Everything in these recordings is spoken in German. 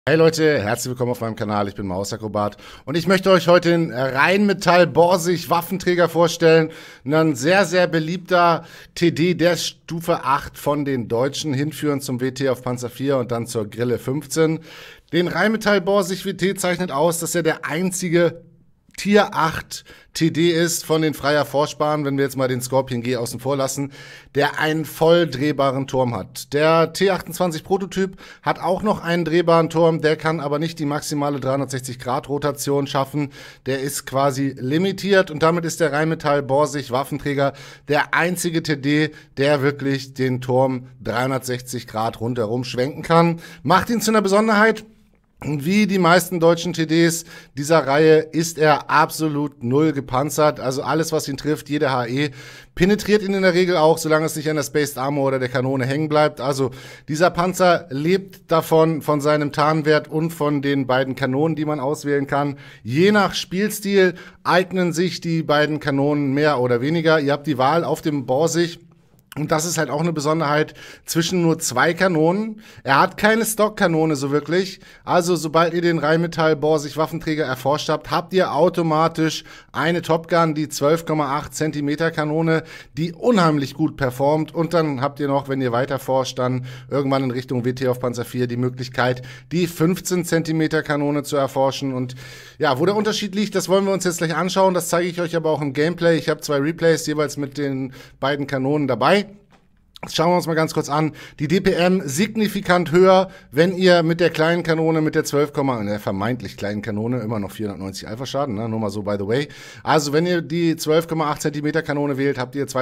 Hey Leute, herzlich willkommen auf meinem Kanal, ich bin Mausakrobat und ich möchte euch heute den Rheinmetall Borsig Waffenträger vorstellen. Ein sehr, sehr beliebter TD der Stufe 8 von den Deutschen, hinführend zum WT auf Panzer 4 und dann zur Grille 15. Den Rheinmetall Borsig WT zeichnet aus, dass er der einzige Tier 8 TD ist von den Freier Vorsparen, wenn wir jetzt mal den Scorpion G außen vor lassen, der einen voll drehbaren Turm hat. Der T28 Prototyp hat auch noch einen drehbaren Turm, der kann aber nicht die maximale 360-Grad-Rotation schaffen. Der ist quasi limitiert und damit ist der Rheinmetall Borsig Waffenträger der einzige TD, der wirklich den Turm 360 Grad rundherum schwenken kann. Macht ihn zu einer Besonderheit. Und wie die meisten deutschen TDs dieser Reihe ist er absolut null gepanzert. Also alles, was ihn trifft, jede HE, penetriert ihn in der Regel auch, solange es nicht an der Spaced Armor oder der Kanone hängen bleibt. Also dieser Panzer lebt davon, von seinem Tarnwert und von den beiden Kanonen, die man auswählen kann. Je nach Spielstil eignen sich die beiden Kanonen mehr oder weniger. Ihr habt die Wahl auf dem Borsig. Und das ist halt auch eine Besonderheit zwischen nur zwei Kanonen. Er hat keine Stockkanone so wirklich. Also sobald ihr den Rheinmetall Borsig Waffenträger erforscht habt, habt ihr automatisch eine Top Gun, die 12,8 Zentimeter Kanone, die unheimlich gut performt. Und dann habt ihr noch, wenn ihr weiter forscht, dann irgendwann in Richtung WT auf Panzer 4 die Möglichkeit, die 15 Zentimeter Kanone zu erforschen. Und ja, wo der Unterschied liegt, das wollen wir uns jetzt gleich anschauen. Das zeige ich euch aber auch im Gameplay. Ich habe 2 Replays jeweils mit den beiden Kanonen dabei. Schauen wir uns mal ganz kurz an. Die DPM signifikant höher, wenn ihr mit der kleinen Kanone, mit der 12, der vermeintlich kleinen Kanone, immer noch 490 Alpha-Schaden, ne? Nur mal so by the way. Also wenn ihr die 12,8 Zentimeter Kanone wählt, habt ihr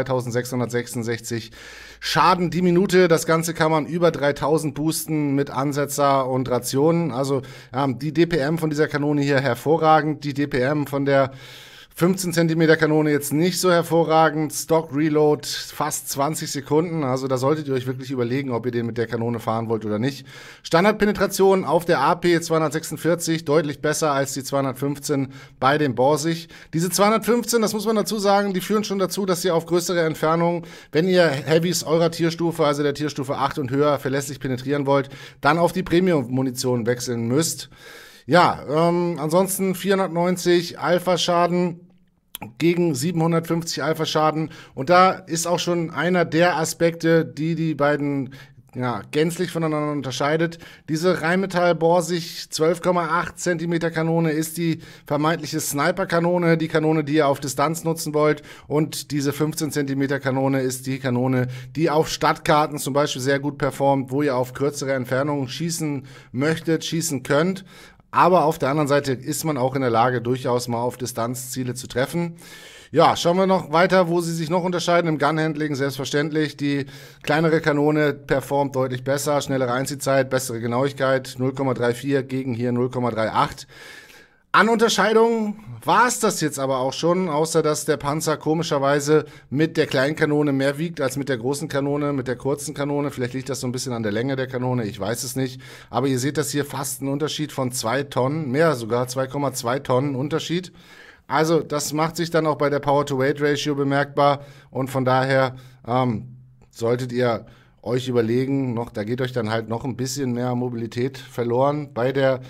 2666 Schaden die Minute. Das Ganze kann man über 3000 boosten mit Ansetzer und Rationen. Also die DPM von dieser Kanone hier hervorragend. Die DPM von der 15 Zentimeter Kanone jetzt nicht so hervorragend. Stock Reload fast 20 Sekunden. Also da solltet ihr euch wirklich überlegen, ob ihr den mit der Kanone fahren wollt oder nicht. Standardpenetration auf der AP 246, deutlich besser als die 215 bei dem Borsig. Diese 215, das muss man dazu sagen, die führen schon dazu, dass ihr auf größere Entfernungen, wenn ihr Heavys eurer Tierstufe, also der Tierstufe 8 und höher, verlässlich penetrieren wollt, dann auf die Premium-Munition wechseln müsst. Ja, ansonsten 490 Alpha-Schaden gegen 750 Alpha-Schaden. Und da ist auch schon einer der Aspekte, die beiden gänzlich voneinander unterscheidet. Diese Rheinmetall Borsig 12,8 Zentimeter Kanone ist die vermeintliche Sniper-Kanone, die Kanone, die ihr auf Distanz nutzen wollt. Und diese 15 Zentimeter Kanone ist die Kanone, die auf Stadtkarten zum Beispiel sehr gut performt, wo ihr auf kürzere Entfernungen schießen möchtet, schießen könnt. Aber auf der anderen Seite ist man auch in der Lage, durchaus mal auf Distanz Ziele zu treffen. Ja, schauen wir noch weiter, wo sie sich noch unterscheiden. Im Gun-Handling selbstverständlich. Die kleinere Kanone performt deutlich besser, schnellere Einziehzeit, bessere Genauigkeit, 0,34 gegen hier 0,38. An Unterscheidungen war es das jetzt aber auch schon, außer dass der Panzer komischerweise mit der kleinen Kanone mehr wiegt als mit der großen Kanone, mit der kurzen Kanone. Vielleicht liegt das so ein bisschen an der Länge der Kanone, ich weiß es nicht. Aber ihr seht das hier fast einen Unterschied von 2 Tonnen, mehr sogar, 2,2 Tonnen Unterschied. Also das macht sich dann auch bei der Power-to-Weight-Ratio bemerkbar und von daher solltet ihr euch überlegen, da geht euch dann halt noch ein bisschen mehr Mobilität verloren bei der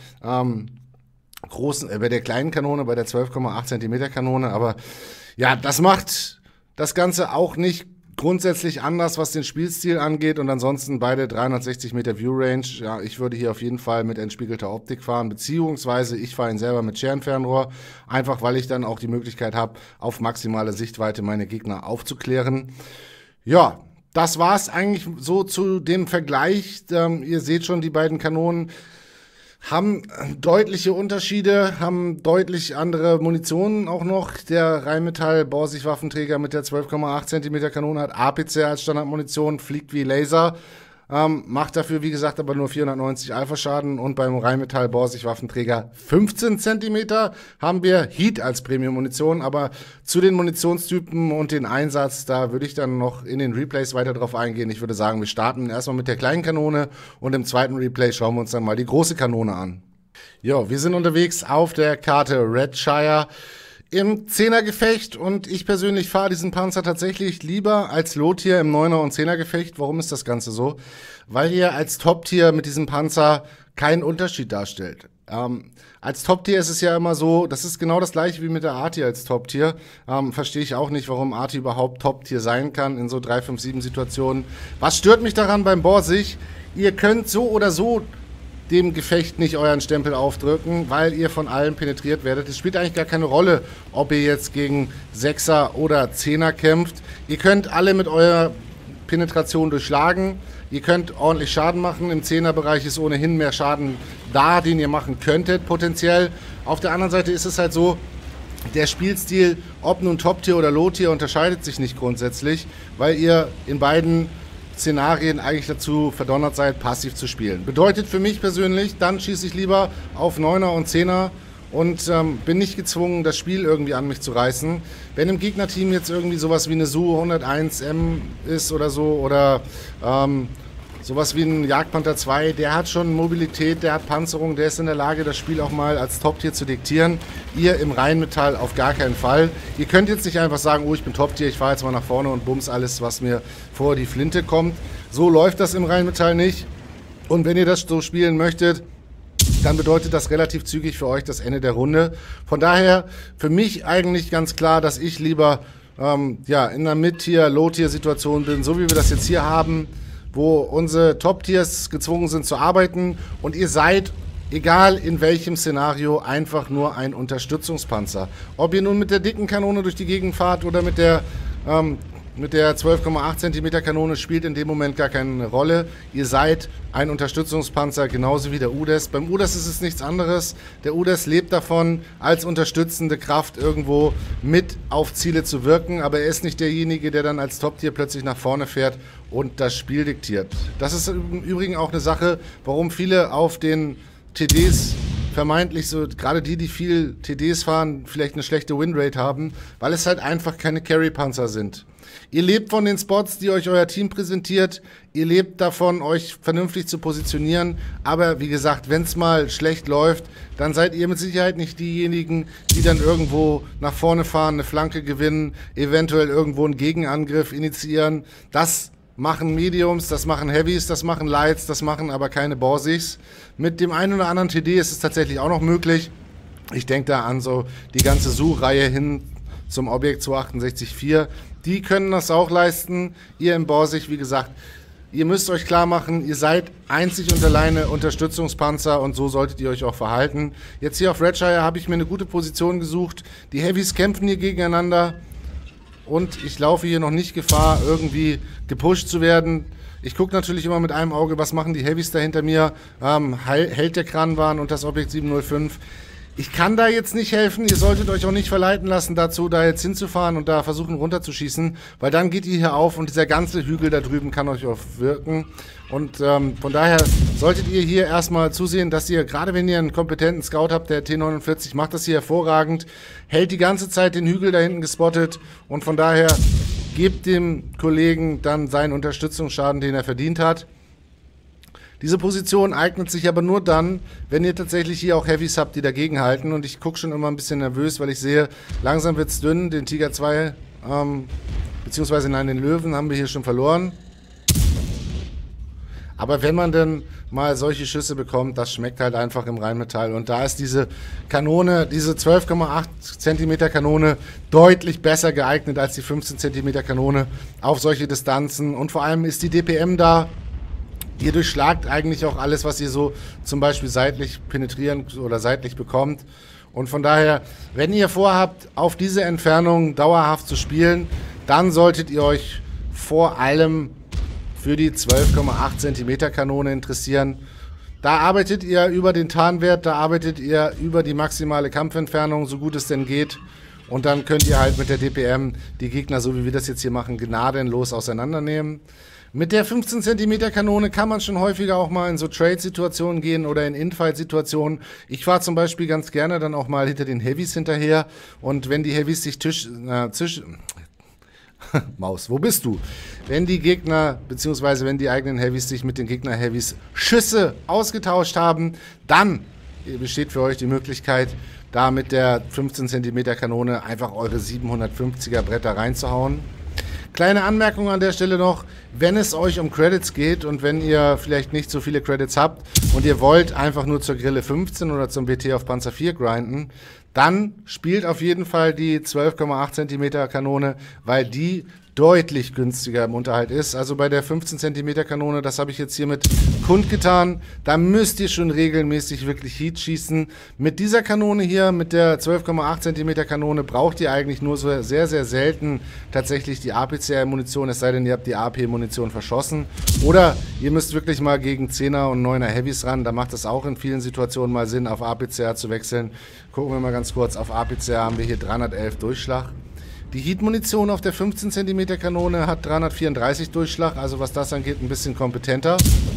bei der kleinen Kanone, bei der 12,8 Zentimeter Kanone, aber ja, das macht das Ganze auch nicht grundsätzlich anders, was den Spielstil angeht und ansonsten beide 360 Meter View Range. Ja, ich würde hier auf jeden Fall mit entspiegelter Optik fahren, beziehungsweise ich fahre ihn selber mit Scherenfernrohr, einfach weil ich dann auch die Möglichkeit habe, auf maximale Sichtweite meine Gegner aufzuklären. Ja, das war's eigentlich so zu dem Vergleich. Ihr seht schon, die beiden Kanonen haben deutliche Unterschiede, haben deutlich andere Munitionen auch noch. Der Rheinmetall Borsig Waffenträger mit der 12,8 Zentimeter Kanone hat APC als Standardmunition, fliegt wie Laser, macht dafür, wie gesagt, aber nur 490 Alpha-Schaden und beim Rheinmetall Borsig Waffenträger 15 Zentimeter haben wir Heat als Premium-Munition, aber zu den Munitionstypen und den Einsatz, da würde ich dann noch in den Replays weiter drauf eingehen. Ich würde sagen, wir starten erstmal mit der kleinen Kanone und im zweiten Replay schauen wir uns dann mal die große Kanone an. Jo, wir sind unterwegs auf der Karte Redshire. im Zehnergefecht und ich persönlich fahre diesen Panzer tatsächlich lieber als Low-Tier im Neuner- und Zehnergefecht. Warum ist das Ganze so? Weil ihr als Top-Tier mit diesem Panzer keinen Unterschied darstellt. Als Top-Tier ist es ja immer so, das ist genau das gleiche wie mit der A-Tier als Top-Tier. Verstehe ich auch nicht, warum A-Tier überhaupt Top-Tier sein kann in so 3-5-7-Situationen. Was stört mich daran beim Borsig? Ihr könnt so oder so dem Gefecht nicht euren Stempel aufdrücken, weil ihr von allen penetriert werdet. Es spielt eigentlich gar keine Rolle, ob ihr jetzt gegen Sechser oder Zehner kämpft. Ihr könnt alle mit eurer Penetration durchschlagen. Ihr könnt ordentlich Schaden machen. Im Zehnerbereich ist ohnehin mehr Schaden da, den ihr machen könntet potenziell. Auf der anderen Seite ist es halt so, der Spielstil, ob nun Top-Tier oder Low-Tier, unterscheidet sich nicht grundsätzlich, weil ihr in beiden Szenarien eigentlich dazu verdonnert seid, passiv zu spielen. Bedeutet für mich persönlich, dann schieße ich lieber auf Neuner und Zehner und bin nicht gezwungen, das Spiel irgendwie an mich zu reißen. Wenn im Gegnerteam jetzt irgendwie sowas wie eine Su 101M ist oder so oder sowas wie ein Jagdpanther 2, der hat schon Mobilität, der hat Panzerung, der ist in der Lage, das Spiel auch mal als Top-Tier zu diktieren. Ihr im Rheinmetall auf gar keinen Fall. Ihr könnt jetzt nicht einfach sagen, oh, ich bin Top-Tier, ich fahre jetzt mal nach vorne und bums alles, was mir vor die Flinte kommt. So läuft das im Rheinmetall nicht. Und wenn ihr das so spielen möchtet, dann bedeutet das relativ zügig für euch das Ende der Runde. Von daher für mich eigentlich ganz klar, dass ich lieber in einer Mid-Tier-, Low-Tier-Situation bin, so wie wir das jetzt hier haben, wo unsere Top-Tiers gezwungen sind zu arbeiten und ihr seid, egal in welchem Szenario, einfach nur ein Unterstützungspanzer. Ob ihr nun mit der dicken Kanone durch die Gegend fahrt oder mit der 12,8 cm Kanone, spielt in dem Moment gar keine Rolle. Ihr seid ein Unterstützungspanzer, genauso wie der UDES. Beim UDES ist es nichts anderes. Der UDES lebt davon, als unterstützende Kraft irgendwo mit auf Ziele zu wirken, aber er ist nicht derjenige, der dann als Top-Tier plötzlich nach vorne fährt und das Spiel diktiert. Das ist im Übrigen auch eine Sache, warum viele auf den TDs vermeintlich so, gerade die viel TDs fahren, vielleicht eine schlechte Winrate haben, weil es halt einfach keine Carry-Panzer sind. Ihr lebt von den Spots, die euch euer Team präsentiert. Ihr lebt davon, euch vernünftig zu positionieren. Aber wie gesagt, wenn es mal schlecht läuft, dann seid ihr mit Sicherheit nicht diejenigen, die dann irgendwo nach vorne fahren, eine Flanke gewinnen, eventuell irgendwo einen Gegenangriff initiieren. Das machen Mediums, das machen Heavies, das machen Lights, das machen aber keine Borsigs. Mit dem einen oder anderen TD ist es tatsächlich auch noch möglich. Ich denke da an so die ganze Su-Reihe hin zum Objekt 268.4. Die können das auch leisten. Ihr im Borsig, wie gesagt, ihr müsst euch klar machen, ihr seid einzig und alleine Unterstützungspanzer und so solltet ihr euch auch verhalten. Jetzt hier auf Redshire habe ich mir eine gute Position gesucht. Die Heavies kämpfen hier gegeneinander und ich laufe hier noch nicht Gefahr, irgendwie gepusht zu werden. Ich gucke natürlich immer mit einem Auge, was machen die Heavies da hinter mir. Hält der Kranwan und das Objekt 705. Ich kann da jetzt nicht helfen, ihr solltet euch auch nicht verleiten lassen dazu, da jetzt hinzufahren und da versuchen runterzuschießen, weil dann geht ihr hier auf und dieser ganze Hügel da drüben kann euch auch wirken. Und von daher solltet ihr hier erstmal zusehen, dass ihr, gerade wenn ihr einen kompetenten Scout habt, der T49 macht das hier hervorragend, hält die ganze Zeit den Hügel da hinten gespottet und von daher gebt dem Kollegen dann seinen Unterstützungsschaden, den er verdient hat. Diese Position eignet sich aber nur dann, wenn ihr tatsächlich hier auch Heavies habt, die dagegen halten. Und ich gucke schon immer ein bisschen nervös, weil ich sehe, langsam wird es dünn. Den Tiger 2, beziehungsweise nein, den Löwen haben wir hier schon verloren. Aber wenn man dann mal solche Schüsse bekommt, das schmeckt halt einfach im Rheinmetall. Und da ist diese Kanone, diese 12,8 cm Kanone deutlich besser geeignet als die 15 cm Kanone auf solche Distanzen. Und vor allem ist die DPM da. Ihr durchschlagt eigentlich auch alles, was ihr so zum Beispiel seitlich penetrieren oder seitlich bekommt. Und von daher, wenn ihr vorhabt, auf diese Entfernung dauerhaft zu spielen, dann solltet ihr euch vor allem für die 12,8 cm Kanone interessieren. Da arbeitet ihr über den Tarnwert, da arbeitet ihr über die maximale Kampfentfernung, so gut es denn geht. Und dann könnt ihr halt mit der DPM die Gegner, so wie wir das jetzt hier machen, gnadenlos auseinandernehmen. Mit der 15 cm Kanone kann man schon häufiger auch mal in so Trade-Situationen gehen oder in Infight-Situationen. Ich fahre zum Beispiel ganz gerne dann auch mal hinter den Heavies hinterher und wenn die Heavies sich Maus, wo bist du? Wenn die Gegner, beziehungsweise wenn die eigenen Heavies sich mit den Gegner-Heavies Schüsse ausgetauscht haben, dann besteht für euch die Möglichkeit, da mit der 15 cm Kanone einfach eure 750er Bretter reinzuhauen. Kleine Anmerkung an der Stelle noch, wenn es euch um Credits geht und wenn ihr vielleicht nicht so viele Credits habt und ihr wollt einfach nur zur Grille 15 oder zum BT auf Panzer 4 grinden, dann spielt auf jeden Fall die 12,8 cm Kanone, weil die deutlich günstiger im Unterhalt ist. Also bei der 15 cm Kanone, das habe ich jetzt hiermit kundgetan, da müsst ihr schon regelmäßig wirklich Heat schießen. Mit dieser Kanone hier, mit der 12,8 cm Kanone, braucht ihr eigentlich nur so sehr, sehr selten tatsächlich die APCR-Munition, es sei denn, ihr habt die AP-Munition verschossen. Oder ihr müsst wirklich mal gegen 10er und 9er Heavys ran, da macht es auch in vielen Situationen mal Sinn, auf APCR zu wechseln. Gucken wir mal ganz kurz, auf APCR haben wir hier 311 Durchschlag. Die Heat-Munition auf der 15 cm Kanone hat 334 Durchschlag, also was das angeht, ein bisschen kompetenter.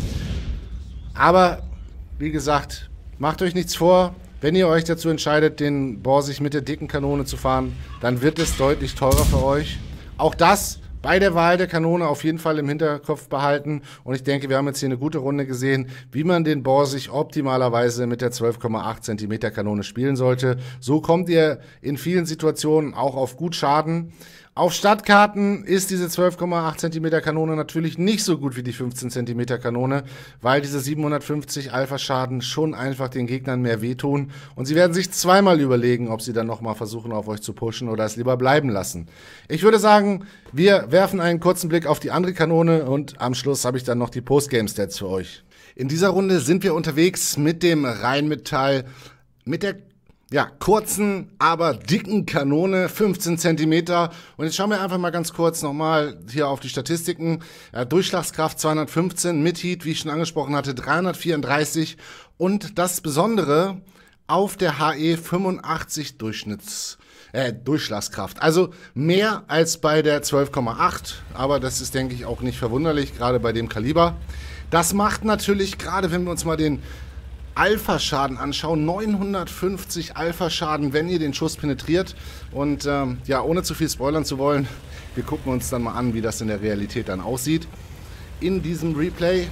Aber, wie gesagt, macht euch nichts vor. Wenn ihr euch dazu entscheidet, den Borsig mit der dicken Kanone zu fahren, dann wird es deutlich teurer für euch. Auch das bei der Wahl der Kanone auf jeden Fall im Hinterkopf behalten. Und ich denke, wir haben jetzt hier eine gute Runde gesehen, wie man den Borsig optimalerweise mit der 12,8 cm Kanone spielen sollte. So kommt ihr in vielen Situationen auch auf gut Schaden. Auf Stadtkarten ist diese 12,8 cm Kanone natürlich nicht so gut wie die 15 cm Kanone, weil diese 750 Alpha-Schaden schon einfach den Gegnern mehr wehtun und sie werden sich zweimal überlegen, ob sie dann nochmal versuchen, auf euch zu pushen oder es lieber bleiben lassen. Ich würde sagen, wir werfen einen kurzen Blick auf die andere Kanone und am Schluss habe ich dann noch die Postgame-Stats für euch. In dieser Runde sind wir unterwegs mit dem Rheinmetall, mit der kurzen, aber dicken Kanone, 15 cm. Und jetzt schauen wir einfach mal ganz kurz nochmal hier auf die Statistiken. Durchschlagskraft 215, mit Heat, wie ich schon angesprochen hatte, 334. Und das Besondere, auf der HE 85 Durchschlagskraft. Also mehr als bei der 12,8. Aber das ist, denke ich, auch nicht verwunderlich, gerade bei dem Kaliber. Das macht natürlich, gerade wenn wir uns mal den Alpha-Schaden anschauen, 950 Alpha-Schaden, wenn ihr den Schuss penetriert. Und ohne zu viel spoilern zu wollen, wir gucken uns dann mal an, wie das in der Realität dann aussieht. In diesem Replay.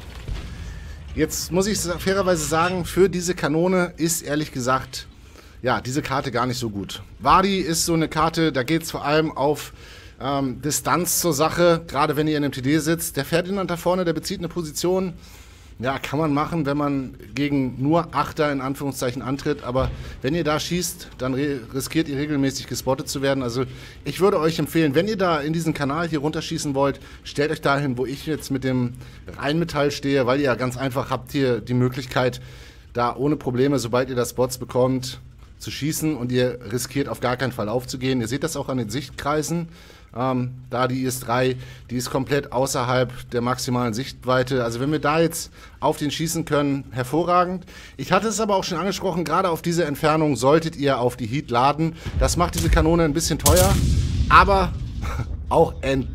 Jetzt muss ich fairerweise sagen, für diese Kanone ist ehrlich gesagt, diese Karte gar nicht so gut. Wadi ist so eine Karte, da geht es vor allem auf Distanz zur Sache, gerade wenn ihr in einem TD sitzt. Der Ferdinand da vorne, der bezieht eine Position. Ja, kann man machen, wenn man gegen nur Achter in Anführungszeichen antritt. Aber wenn ihr da schießt, dann riskiert ihr regelmäßig gespottet zu werden. Also ich würde euch empfehlen, wenn ihr da in diesen Kanal hier runterschießen wollt, stellt euch dahin, wo ich jetzt mit dem Rheinmetall stehe, weil ihr ja ganz einfach habt hier die Möglichkeit, da ohne Probleme, sobald ihr das Spots bekommt, zu schießen und ihr riskiert auf gar keinen Fall aufzugehen. Ihr seht das auch an den Sichtkreisen. Da die IS-3, die ist komplett außerhalb der maximalen Sichtweite. Also wenn wir da jetzt auf den schießen können, hervorragend. Ich hatte es aber auch schon angesprochen, gerade auf diese Entfernung solltet ihr auf die Heat laden. Das macht diese Kanone ein bisschen teuer, aber auch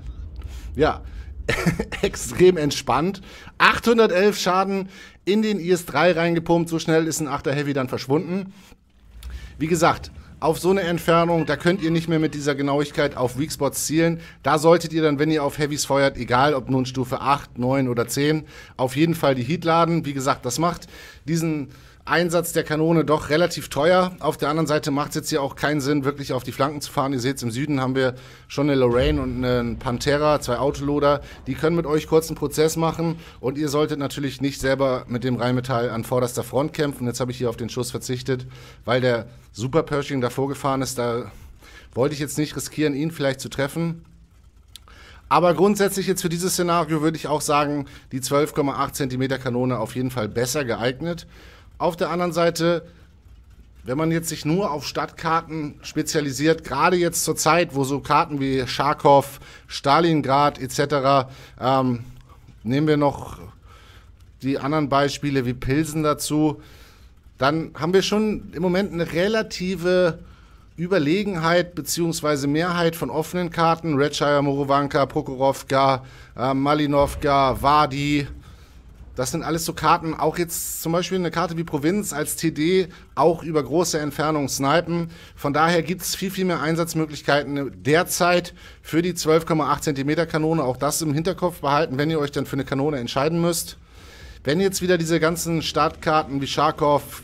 extrem entspannt. 811 Schaden in den IS-3 reingepumpt, so schnell ist ein 8er Heavy dann verschwunden. Wie gesagt, auf so eine Entfernung, da könnt ihr nicht mehr mit dieser Genauigkeit auf Weakspots zielen. Da solltet ihr dann, wenn ihr auf Heavys feuert, egal ob nun Stufe 8, 9 oder 10, auf jeden Fall die Heat laden. Wie gesagt, das macht diesen Einsatz der Kanone doch relativ teuer. Auf der anderen Seite macht es jetzt hier auch keinen Sinn, wirklich auf die Flanken zu fahren. Ihr seht es, im Süden haben wir schon eine Lorraine und einen Pantera, 2 Autoloader. Die können mit euch kurz einen Prozess machen und ihr solltet natürlich nicht selber mit dem Rheinmetall an vorderster Front kämpfen. Jetzt habe ich hier auf den Schuss verzichtet, weil der Super Pershing davor gefahren ist. Da wollte ich jetzt nicht riskieren, ihn vielleicht zu treffen. Aber grundsätzlich jetzt für dieses Szenario würde ich auch sagen, die 12,8 cm Kanone auf jeden Fall besser geeignet. Auf der anderen Seite, wenn man jetzt sich nur auf Stadtkarten spezialisiert, gerade jetzt zur Zeit, wo so Karten wie Charkow, Stalingrad etc., nehmen wir noch die anderen Beispiele wie Pilsen dazu, dann haben wir schon im Moment eine relative Überlegenheit bzw. Mehrheit von offenen Karten. Redshire, Morovanka, Prokhorovka, Malinovka, Wadi. Das sind alles so Karten, auch jetzt zum Beispiel eine Karte wie Provinz als TD, auch über große Entfernungen snipen. Von daher gibt es viel, viel mehr Einsatzmöglichkeiten derzeit für die 12,8 cm Kanone. Auch das im Hinterkopf behalten, wenn ihr euch dann für eine Kanone entscheiden müsst. Wenn jetzt wieder diese ganzen Startkarten wie Charkow,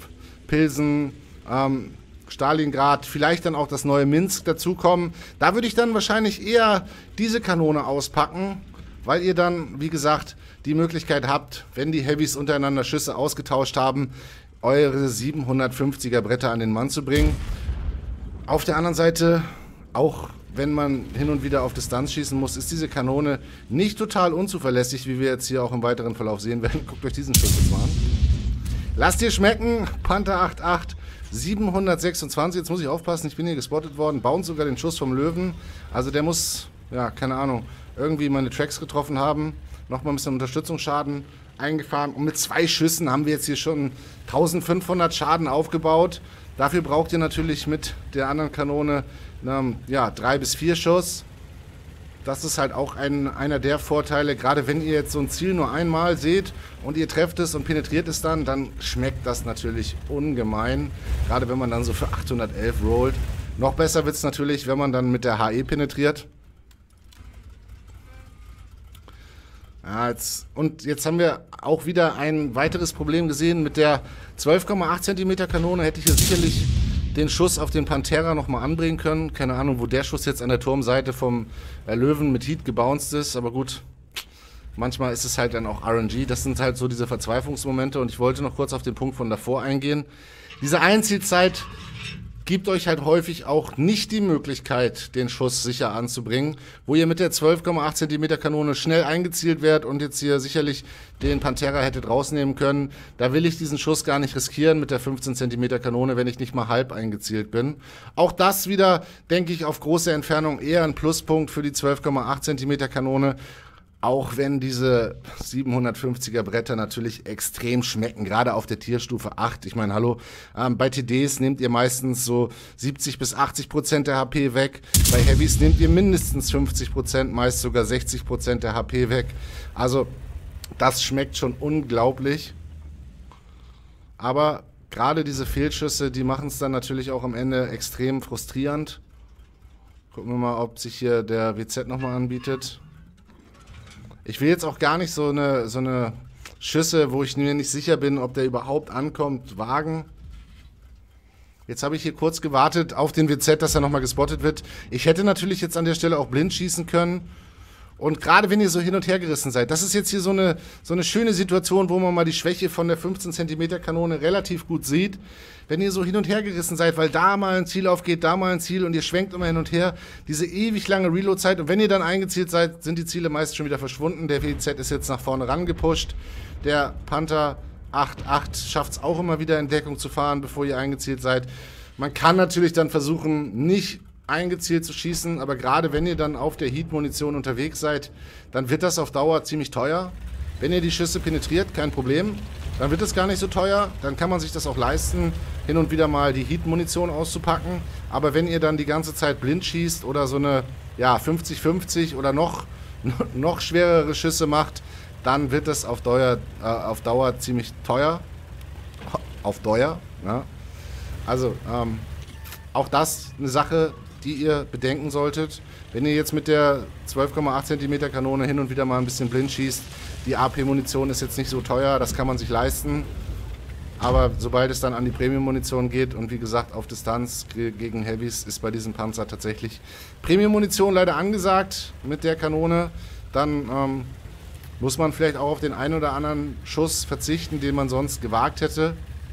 Pilsen, Stalingrad, vielleicht dann auch das neue Minsk dazukommen. Da würde ich dann wahrscheinlich eher diese Kanone auspacken, weil ihr dann, wie gesagt, die Möglichkeit habt, wenn die Heavys untereinander Schüsse ausgetauscht haben, eure 750er Bretter an den Mann zu bringen. Auf der anderen Seite, auch wenn man hin und wieder auf Distanz schießen muss, ist diese Kanone nicht total unzuverlässig, wie wir jetzt hier auch im weiteren Verlauf sehen werden. Guckt euch diesen Schuss jetzt mal an. Lasst dir schmecken, Panther 8.8, 726. Jetzt muss ich aufpassen, ich bin hier gespottet worden. Bauen sogar den Schuss vom Löwen. Also der muss, ja, keine Ahnung, irgendwie meine Tracks getroffen haben. Nochmal ein bisschen Unterstützungsschaden eingefahren. Und mit 2 Schüssen haben wir jetzt hier schon 1500 Schaden aufgebaut. Dafür braucht ihr natürlich mit der anderen Kanone 3 bis 4 Schuss. Das ist halt auch einer der Vorteile, gerade wenn ihr jetzt so ein Ziel nur einmal seht und ihr trefft es und penetriert es dann schmeckt das natürlich ungemein. Gerade wenn man dann so für 811 rollt. Noch besser wird es natürlich, wenn man dann mit der HE penetriert. Ja, jetzt haben wir auch wieder ein weiteres Problem gesehen. Mit der 12,8 cm Kanone hätte ich hier sicherlich den Schuss auf den Pantera nochmal anbringen können. Keine Ahnung, wo der Schuss jetzt an der Turmseite vom Löwen mit Heat gebounced ist. Aber gut, manchmal ist es halt dann auch RNG. Das sind halt so diese Verzweiflungsmomente. Und ich wollte noch kurz auf den Punkt von davor eingehen. Diese Einzielzeit gibt euch halt häufig auch nicht die Möglichkeit, den Schuss sicher anzubringen, wo ihr mit der 12,8 cm Kanone schnell eingezielt werdet und jetzt hier sicherlich den Pantera hättet rausnehmen können. Da will ich diesen Schuss gar nicht riskieren mit der 15 cm Kanone, wenn ich nicht mal halb eingezielt bin. Auch das wieder, denke ich, auf große Entfernung eher ein Pluspunkt für die 12,8 cm Kanone. Auch wenn diese 750er Bretter natürlich extrem schmecken, gerade auf der Tierstufe 8. Ich meine, hallo, bei TDs nehmt ihr meistens so 70 bis 80% der HP weg. Bei Heavys nehmt ihr mindestens 50%, meist sogar 60% der HP weg. Also das schmeckt schon unglaublich. Aber gerade diese Fehlschüsse, die machen es dann natürlich auch am Ende extrem frustrierend. Gucken wir mal, ob sich hier der WZ nochmal anbietet. Ich will jetzt auch gar nicht so eine Schüsse, wo ich mir nicht sicher bin, ob der überhaupt ankommt, wagen. Jetzt habe ich hier kurz gewartet auf den WZ, dass er nochmal gespottet wird. Ich hätte natürlich jetzt an der Stelle auch blind schießen können. Und gerade wenn ihr so hin und her gerissen seid, das ist jetzt hier so eine schöne Situation, wo man mal die Schwäche von der 15 cm Kanone relativ gut sieht. Wenn ihr so hin und her gerissen seid, weil da mal ein Ziel aufgeht, da mal ein Ziel und ihr schwenkt immer hin und her, diese ewig lange Reload-Zeit und wenn ihr dann eingezielt seid, sind die Ziele meist schon wieder verschwunden. Der WZ ist jetzt nach vorne rangepusht. Der Panther 8.8 schafft es auch immer wieder in Deckung zu fahren, bevor ihr eingezielt seid. Man kann natürlich dann versuchen, nicht eingezielt zu schießen, aber gerade wenn ihr dann auf der Heat-Munition unterwegs seid, dann wird das auf Dauer ziemlich teuer. Wenn ihr die Schüsse penetriert, kein Problem, dann wird es gar nicht so teuer, dann kann man sich das auch leisten, hin und wieder mal die Heat-Munition auszupacken, aber wenn ihr dann die ganze Zeit blind schießt oder so eine 50-50 oder noch schwerere Schüsse macht, dann wird das auf Dauer ziemlich teuer. Auf Dauer, ja. Also, auch das eine Sache, die ihr bedenken solltet. Wenn ihr jetzt mit der 12,8 cm Kanone hin und wieder mal ein bisschen blind schießt, die AP-Munition ist jetzt nicht so teuer, das kann man sich leisten. Aber sobald es dann an die Premium-Munition geht und wie gesagt auf Distanz gegen Heavys ist bei diesem Panzer tatsächlich Premium-Munition leider angesagt mit der Kanone, dann muss man vielleicht auch auf den einen oder anderen Schuss verzichten, den man sonst gewagt hätte.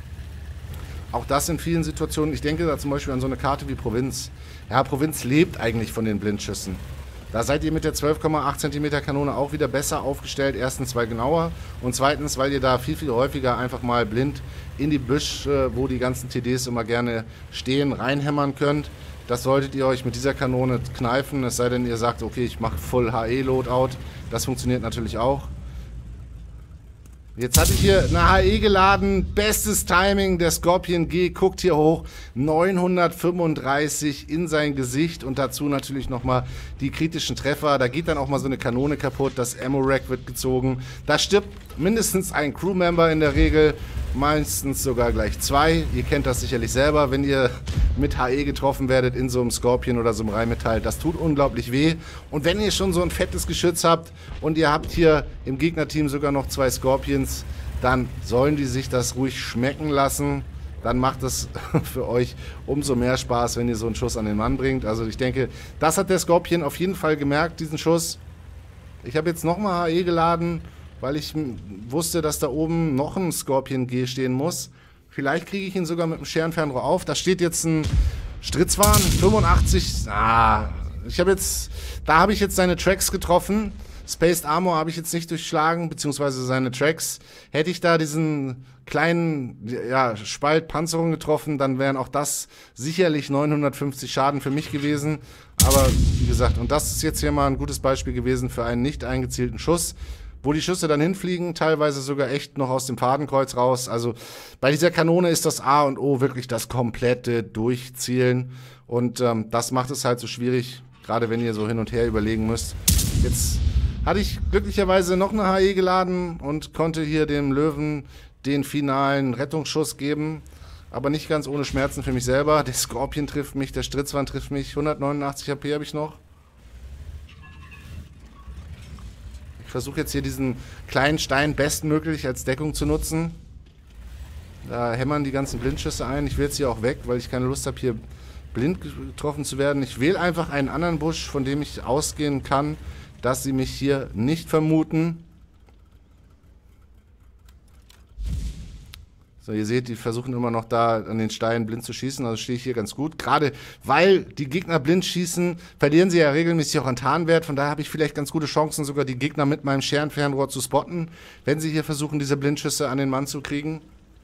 Auch das in vielen Situationen. Ich denke da zum Beispiel an so eine Karte wie Provinz. Ja, Provinz lebt eigentlich von den Blindschüssen. Da seid ihr mit der 12,8 cm Kanone auch wieder besser aufgestellt. Erstens, weil genauer und zweitens, weil ihr da viel, viel häufiger einfach mal blind in die Büsche, wo die ganzen TDs immer gerne stehen, reinhämmern könnt. Das solltet ihr euch mit dieser Kanone kneifen, es sei denn, ihr sagt, okay, ich mache Full HE-Loadout. Das funktioniert natürlich auch. Jetzt hatte ich hier eine HE geladen, bestes Timing, der Scorpion G guckt hier hoch, 935 in sein Gesicht und dazu natürlich nochmal die kritischen Treffer, da geht dann auch mal so eine Kanone kaputt, das Ammo-Rack wird gezogen, da stirbt mindestens ein Crewmember in der Regel, meistens sogar gleich 2, ihr kennt das sicherlich selber, wenn ihr mit HE getroffen werdet in so einem Scorpion oder so einem Rheinmetall, das tut unglaublich weh und wenn ihr schon so ein fettes Geschütz habt und ihr habt hier im Gegnerteam sogar noch 2 Scorpions, dann sollen die sich das ruhig schmecken lassen. dann macht es für euch umso mehr Spaß, wenn ihr so einen Schuss an den Mann bringt. Also ich denke, das hat der Scorpion auf jeden Fall gemerkt, diesen Schuss. Ich habe jetzt nochmal HE geladen, weil ich wusste, dass da oben noch ein Scorpion G stehen muss. Vielleicht kriege ich ihn sogar mit dem Scherenfernrohr auf. Da steht jetzt ein Stritzwahn, 85. Da habe ich jetzt seine Tracks getroffen. Spaced Armor habe ich jetzt nicht durchschlagen, beziehungsweise seine Tracks. Hätte ich da diesen kleinen Spalt Panzerung getroffen, dann wären auch das sicherlich 950 Schaden für mich gewesen. Aber wie gesagt, und das ist jetzt hier mal ein gutes Beispiel gewesen für einen nicht eingezielten Schuss, wo die Schüsse dann hinfliegen, teilweise sogar echt noch aus dem Fadenkreuz raus. Also bei dieser Kanone ist das A und O wirklich das komplette Durchzielen. Und das macht es halt so schwierig, gerade wenn ihr so hin und her überlegen müsst. Jetzt hatte ich glücklicherweise noch eine HE geladen und konnte hier dem Löwen den finalen Rettungsschuss geben. Aber nicht ganz ohne Schmerzen für mich selber. Der Scorpion trifft mich, der Stritzwahn trifft mich. 189 HP habe ich noch. Ich versuche jetzt hier diesen kleinen Stein bestmöglich als Deckung zu nutzen. Da hämmern die ganzen Blindschüsse ein. Ich will jetzt hier auch weg, weil ich keine Lust habe, hier blind getroffen zu werden. Ich wähle einfach einen anderen Busch, von dem ich ausgehen kann, dass sie mich hier nicht vermuten. So, ihr seht, die versuchen immer noch da an den Steinen blind zu schießen, also stehe ich hier ganz gut. Gerade weil die Gegner blind schießen, verlieren sie ja regelmäßig auch an Tarnwert. Von daher habe ich vielleicht ganz gute Chancen, sogar die Gegner mit meinem Scherenfernrohr zu spotten, wenn sie hier versuchen, diese Blindschüsse an den Mann zu kriegen.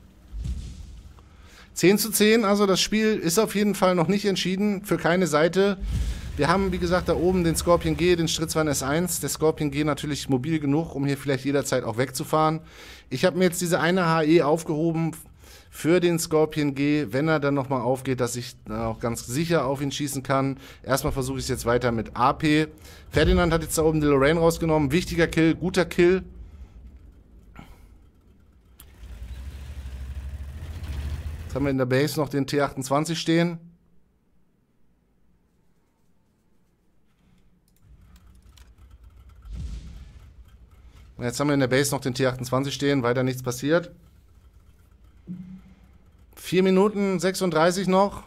10:10, also das Spiel ist auf jeden Fall noch nicht entschieden, für keine Seite. Wir haben, wie gesagt, da oben den Scorpion G, den Stritzwahn S1. Der Scorpion G natürlich mobil genug, um hier vielleicht jederzeit auch wegzufahren. Ich habe mir jetzt diese eine HE aufgehoben für den Scorpion G, wenn er dann nochmal aufgeht, dass ich auch ganz sicher auf ihn schießen kann. Erstmal versuche ich es jetzt weiter mit AP. Ferdinand hat jetzt da oben die Lorraine rausgenommen. Wichtiger Kill, guter Kill. Jetzt haben wir in der Base noch den T28 stehen. Jetzt haben wir in der Base noch den T28 stehen, weiter nichts passiert. 4 Minuten 36 noch.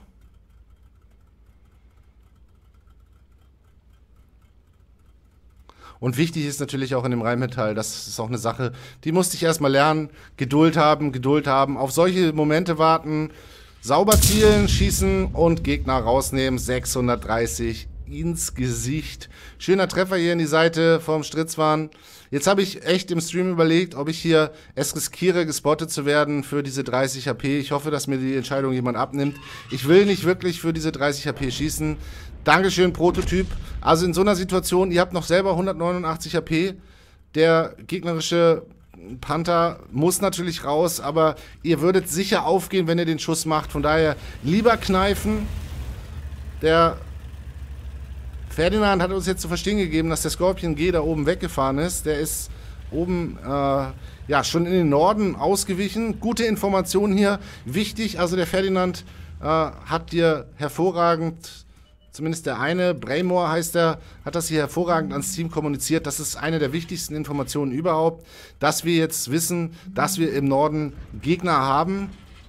Und wichtig ist natürlich auch in dem Rheinmetall, das ist auch eine Sache, die musste ich erstmal lernen. Geduld haben, auf solche Momente warten, sauber zielen, schießen und Gegner rausnehmen. 630 ins Gesicht. Schöner Treffer hier in die Seite vom Stritzwahn. Jetzt habe ich echt im Stream überlegt, ob ich hier es riskiere, gespottet zu werden für diese 30 HP. Ich hoffe, dass mir die Entscheidung jemand abnimmt. Ich will nicht wirklich für diese 30 HP schießen. Dankeschön, Prototyp. Also in so einer Situation, ihr habt noch selber 189 HP. Der gegnerische Panther muss natürlich raus, aber ihr würdet sicher aufgehen, wenn ihr den Schuss macht. Von daher lieber kneifen. Der Ferdinand hat uns jetzt zu verstehen gegeben, dass der Scorpion G da oben weggefahren ist. Der ist oben schon in den Norden ausgewichen. Gute Information hier. Wichtig, also der Ferdinand hat dir hervorragend, zumindest der eine, Braymore heißt er, hat das hier hervorragend ans Team kommuniziert. Das ist eine der wichtigsten Informationen überhaupt, dass wir jetzt wissen, dass wir im Norden Gegner haben.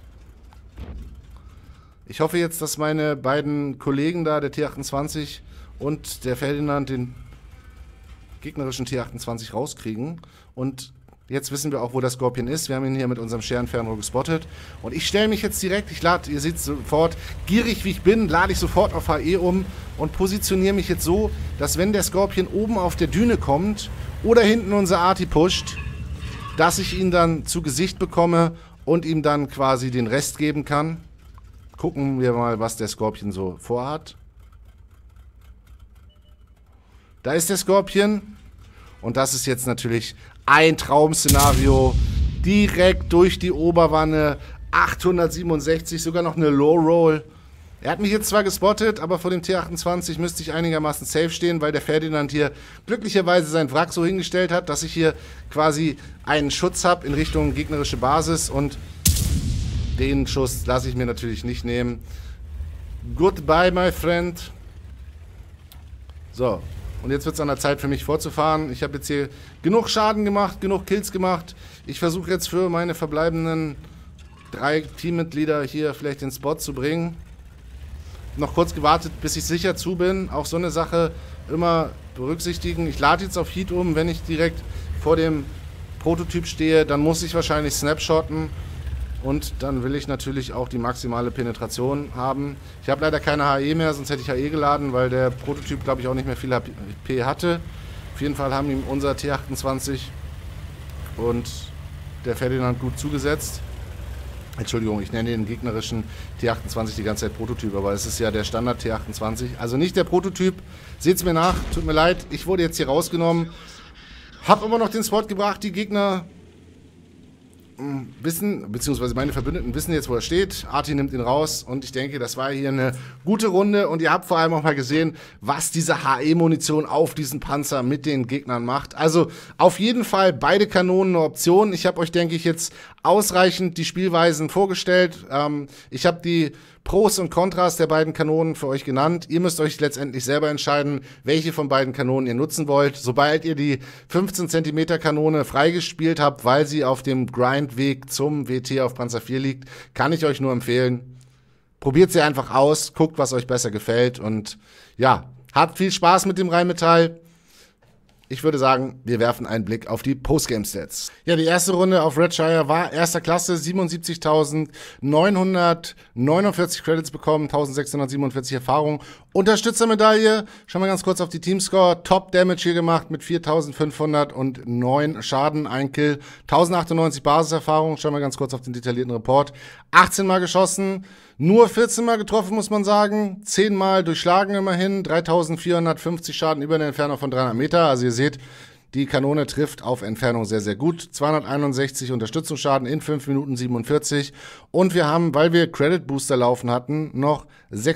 Ich hoffe jetzt, dass meine beiden Kollegen da, der T28 und der Ferdinand, den gegnerischen T28 rauskriegen. Und jetzt wissen wir auch, wo der Scorpion ist. Wir haben ihn hier mit unserem Scherenfernrohr gespottet. Und ich stelle mich jetzt direkt, ihr seht sofort, gierig wie ich bin, lade ich sofort auf HE um und positioniere mich jetzt so, dass wenn der Scorpion oben auf der Düne kommt oder hinten unser Arti pusht, dass ich ihn dann zu Gesicht bekomme und ihm dann quasi den Rest geben kann. Gucken wir mal, was der Scorpion so vorhat. Da ist der Scorpion. Und das ist jetzt natürlich ein Traum-Szenario. Direkt durch die Oberwanne. 867, sogar noch eine Low Roll. Er hat mich jetzt zwar gespottet, aber vor dem T28 müsste ich einigermaßen safe stehen, weil der Ferdinand hier glücklicherweise sein Wrack so hingestellt hat, dass ich hier quasi einen Schutz habe in Richtung gegnerische Basis. Und den Schuss lasse ich mir natürlich nicht nehmen. Goodbye, my friend. So. Und jetzt wird es an der Zeit für mich vorzufahren. Ich habe jetzt hier genug Schaden gemacht, genug Kills gemacht. Ich versuche jetzt für meine verbleibenden 3 Teammitglieder hier vielleicht den Spot zu bringen. Noch kurz gewartet, bis ich sicher zu bin. Auch so eine Sache immer berücksichtigen. Ich lade jetzt auf Heat um, wenn ich direkt vor dem Prototyp stehe, dann muss ich wahrscheinlich snapshotten. Und dann will ich natürlich auch die maximale Penetration haben. Ich habe leider keine HE mehr, sonst hätte ich HE geladen, weil der Prototyp, glaube ich, auch nicht mehr viel HP hatte. Auf jeden Fall haben ihm unser T28 und der Ferdinand gut zugesetzt. Entschuldigung, ich nenne den gegnerischen T28 die ganze Zeit Prototyp, aber es ist ja der Standard T28. Also nicht der Prototyp. Seht es mir nach, tut mir leid. Ich wurde jetzt hier rausgenommen. Hab immer noch den Spot gebracht. Die Gegner wissen, beziehungsweise meine Verbündeten wissen jetzt, wo er steht. Arti nimmt ihn raus und ich denke, das war hier eine gute Runde und ihr habt vor allem auch mal gesehen, was diese HE-Munition auf diesen Panzer mit den Gegnern macht. Also auf jeden Fall beide Kanonen eine Option. Ich habe euch, denke ich, jetzt ausreichend die Spielweisen vorgestellt. Ich habe die Pros und Kontras der beiden Kanonen für euch genannt. Ihr müsst euch letztendlich selber entscheiden, welche von beiden Kanonen ihr nutzen wollt. Sobald ihr die 15 cm Kanone freigespielt habt, weil sie auf dem Grindweg zum WT auf Panzer 4 liegt, kann ich euch nur empfehlen, probiert sie einfach aus, guckt, was euch besser gefällt und ja, habt viel Spaß mit dem Rheinmetall. Ich würde sagen, wir werfen einen Blick auf die Postgame-Stats. Ja, die erste Runde auf Redshire war erster Klasse, 77.949 Credits bekommen, 1.647 Erfahrung. Unterstützermedaille, schauen wir ganz kurz auf die Teamscore. Top Damage hier gemacht mit 4.509 Schaden, ein Kill, 1.098 Basiserfahrung. Schauen wir ganz kurz auf den detaillierten Report. 18 Mal geschossen, nur 14 Mal getroffen, muss man sagen. 10 Mal durchschlagen immerhin, 3.450 Schaden über eine Entfernung von 300 Meter. Also ihr seht, die Kanone trifft auf Entfernung sehr, sehr gut. 261 Unterstützungsschaden in 5 Minuten 47. Und wir haben, weil wir Credit Booster laufen hatten, noch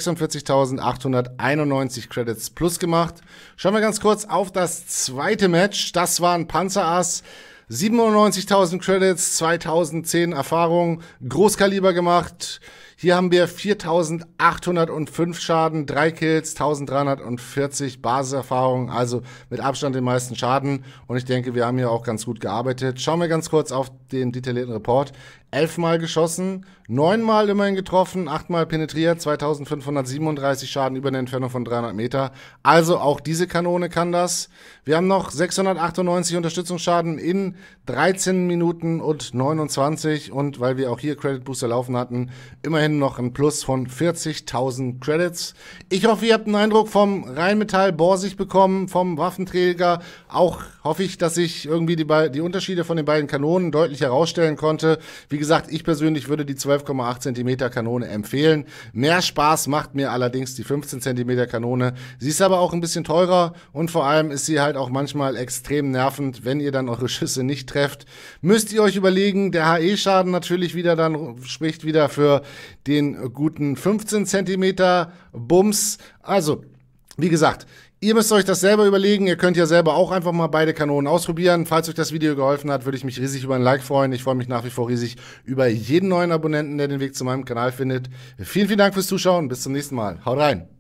46.891 Credits plus gemacht. Schauen wir ganz kurz auf das zweite Match. Das war ein Panzerass. 97.000 Credits, 2010 Erfahrung, Großkaliber gemacht. Hier haben wir 4.805 Schaden, 3 Kills, 1.340 Basiserfahrung, also mit Abstand den meisten Schaden. Und ich denke, wir haben hier auch ganz gut gearbeitet. Schauen wir ganz kurz auf den detaillierten Report. 11 Mal geschossen, 9 Mal immerhin getroffen, 8 Mal penetriert, 2.537 Schaden über eine Entfernung von 300 Meter. Also auch diese Kanone kann das. Wir haben noch 698 Unterstützungsschaden in 13 Minuten und 29. Und weil wir auch hier Credit Booster laufen hatten, immerhin noch ein Plus von 40.000 Credits. Ich hoffe, ihr habt einen Eindruck vom Rheinmetall Borsig bekommen, vom Waffenträger. Auch hoffe ich, dass ich irgendwie die Unterschiede von den beiden Kanonen deutlich herausstellen konnte. Wie gesagt, ich persönlich würde die 12,8 cm Kanone empfehlen. Mehr Spaß macht mir allerdings die 15 cm Kanone. Sie ist aber auch ein bisschen teurer und vor allem ist sie halt auch manchmal extrem nervend, wenn ihr dann eure Schüsse nicht trefft. Müsst ihr euch überlegen, der HE-Schaden natürlich wieder dann spricht wieder für den guten 15 cm Bums. Also, wie gesagt, ihr müsst euch das selber überlegen. Ihr könnt ja selber auch einfach mal beide Kanonen ausprobieren. Falls euch das Video geholfen hat, würde ich mich riesig über ein Like freuen. Ich freue mich nach wie vor riesig über jeden neuen Abonnenten, der den Weg zu meinem Kanal findet. Vielen, vielen Dank fürs Zuschauen. Bis zum nächsten Mal. Haut rein!